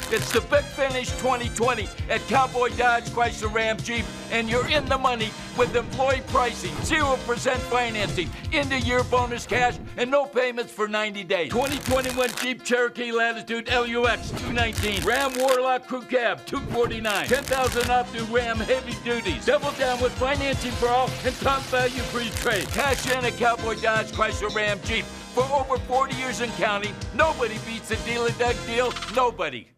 It's the Big Finish 2020 at Cowboy Dodge Chrysler Ram Jeep, and you're in the money with employee pricing, 0% financing, end-of-year bonus cash, and no payments for 90 days. 2021 Jeep Cherokee Latitude LUX 219, Ram Warlock Crew Cab 249, 10,000 off new Ram heavy duties. Double down with financing for all and top value free trade. Cash in at Cowboy Dodge Chrysler Ram Jeep. For over 40 years and counting, nobody beats the Deal-A-Doug deal. Nobody.